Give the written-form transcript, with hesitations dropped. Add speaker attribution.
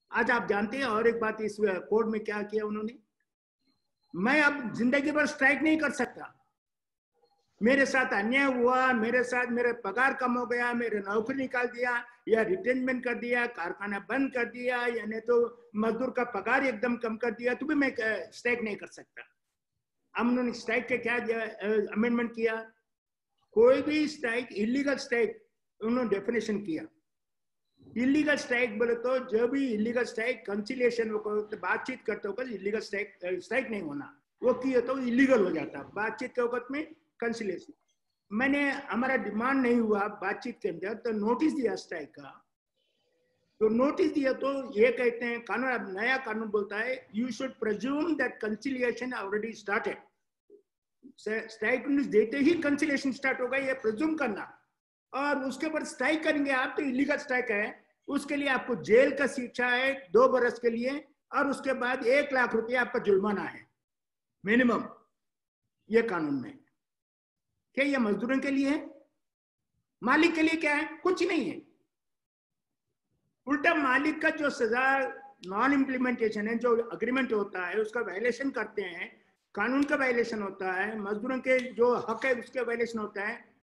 Speaker 1: आज आप जानते हैं और एक बात, इस कोड में क्या किया उन्होंने, मैं अब जिंदगी भर स्ट्राइक नहीं कर सकता। मेरे साथ अन्याय हुआ, मेरे साथ मेरे पगार कम हो गया, मेरे नौकरी निकाल दिया या रिटेनमेंट कर दिया, कारखाना बंद कर दिया, या नहीं तो मजदूर का पगार एकदम कम कर दिया, तो भी मैं स्ट्राइक नहीं कर सकता। हम उन्होंने स्ट्राइक के क्या अमेंडमेंट किया, कोई भी स्ट्राइक इलीगल स्ट्राइक उन्होंने डेफिनेशन किया। इलीगल स्ट्राइक बोले तो जब भी इलीगल स्ट्राइक कंसिलिएशन बातचीत करते वक्त इलीगल स्ट्राइक नहीं होना, वो किए तो इलीगल हो जाता बातचीत के वक्त में कंसिलिएशन। मैंने हमारा डिमांड नहीं हुआ बातचीत के अंदर, तो नोटिस दिया स्ट्राइक का। तो नोटिस दिया तो ये कहते हैं कानून, अब नया कानून बोलता है you should presume that conciliation already started. Strike notice देते ही कंसिलिएशन स्टार्ट होगा, ये प्रेज्यूम करना, और उसके बाद स्ट्राइक करेंगे आप तो इलीगल स्ट्राइक है, उसके लिए आपको जेल का शिक्षा है 2 बरस के लिए, और उसके बाद 1 लाख रुपया आपका जुर्माना है मिनिमम, ये कानून में। क्या ये मजदूरों के लिए है? मालिक के लिए क्या है? कुछ नहीं है। उल्टा मालिक का जो सजा नॉन इम्प्लीमेंटेशन है, जो अग्रीमेंट होता है उसका वायलेशन करते हैं, कानून का वायलेशन होता है, मजदूरों के जो हक है उसके वायलेशन होता है,